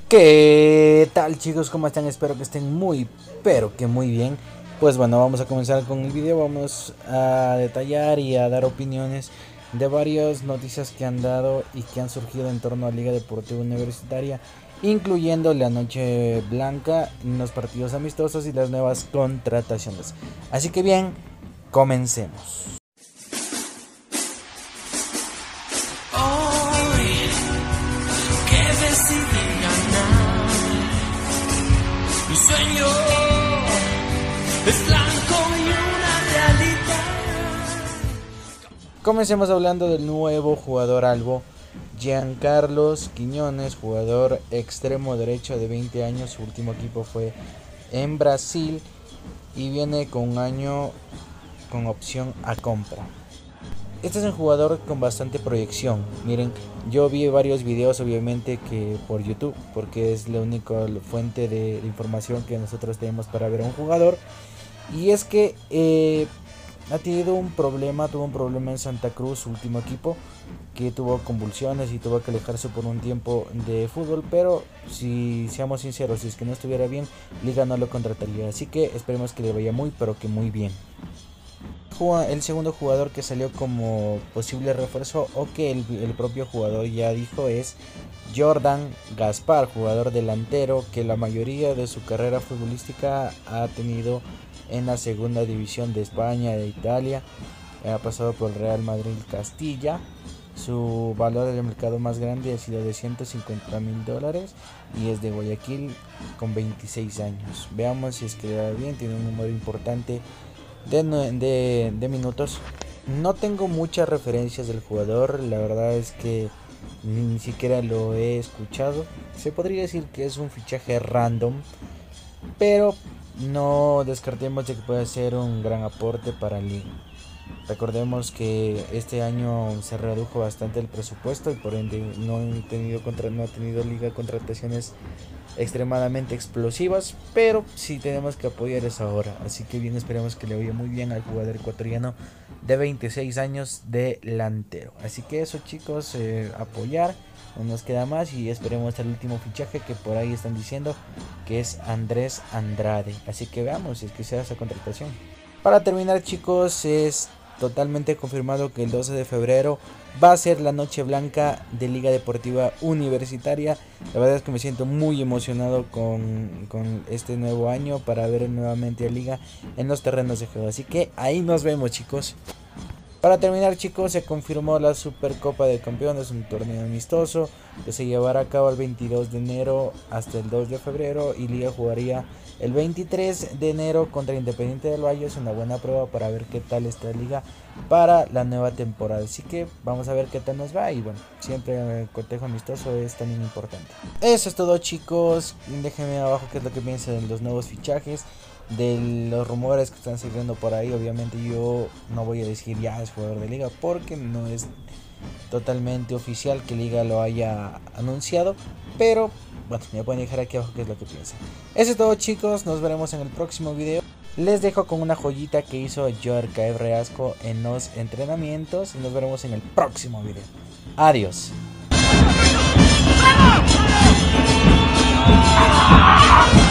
¿Qué tal, chicos? ¿Cómo están? Espero que estén pero que muy bien. Pues bueno, vamos a comenzar con el video. Vamos a detallar y a dar opiniones de varias noticias que han dado y que han surgido en torno a Liga Deportiva Universitaria, incluyendo la noche blanca, los partidos amistosos y las nuevas contrataciones. Así que bien, comencemos. Mi sueño es blanco y una realidad. Comencemos hablando del nuevo jugador albo, Giancarlos Quiñones, jugador extremo derecho de 20 años. Su último equipo fue en Brasil y viene con un año con opción a compra. Este es un jugador con bastante proyección. Miren, yo vi varios videos obviamente que por YouTube, porque es la única fuente de información que nosotros tenemos para ver a un jugador. Y es que tuvo un problema en Santa Cruz, su último equipo, que tuvo convulsiones y tuvo que alejarse por un tiempo de fútbol. Pero si seamos sinceros, si es que no estuviera bien, Liga no lo contrataría. Así que esperemos que le vaya pero que muy bien. El segundo jugador que salió como posible refuerzo, o que el propio jugador ya dijo, es Jordan Gaspar, jugador delantero que la mayoría de su carrera futbolística ha tenido en la segunda división de España e de Italia. Ha pasado por Real Madrid, Castilla. Su valor del mercado más grande ha sido de $150,000 y es de Guayaquil, con 26 años. Veamos si es que le va bien. Tiene un número importante de minutos. No tengo muchas referencias del jugador, la verdad es que ni siquiera lo he escuchado. Se podría decir que es un fichaje random, pero no descartemos de que pueda ser un gran aporte para Liga. Recordemos que este año se redujo bastante el presupuesto y por ende no ha tenido Liga contrataciones extremadamente explosivas, pero sí tenemos que apoyar eso ahora. Así que bien, esperemos que le vaya muy bien al jugador ecuatoriano de 26 años delantero. Así que eso, chicos, apoyar, no nos queda más y esperemos el último fichaje que por ahí están diciendo que es Andrés Andrade. Así que veamos si es que se hace esa contratación. Para terminar, chicos, es totalmente confirmado que el 12 de febrero va a ser la noche blanca de Liga Deportiva Universitaria. La verdad es que me siento muy emocionado con este nuevo año para ver nuevamente a Liga en los terrenos de juego. Así que ahí nos vemos, chicos. Para terminar, chicos, se confirmó la Supercopa de Campeones, un torneo amistoso que se llevará a cabo el 22 de enero hasta el 2 de febrero y Liga jugaría el 23 de enero contra Independiente del Valle. Es una buena prueba para ver qué tal está Liga para la nueva temporada. Así que vamos a ver qué tal nos va y bueno, siempre el cotejo amistoso es también importante. Eso es todo, chicos. Déjenme abajo qué es lo que piensan de los nuevos fichajes, de los rumores que están saliendo por ahí. Obviamente yo no voy a decir ya es jugador de Liga porque no es totalmente oficial que Liga lo haya anunciado, pero bueno, me pueden dejar aquí abajo qué es lo que piensan. Eso es todo, chicos, nos veremos en el próximo video. Les dejo con una joyita que hizo Yorka Reasco en los entrenamientos y nos veremos en el próximo video. Adiós. ¡Vamos!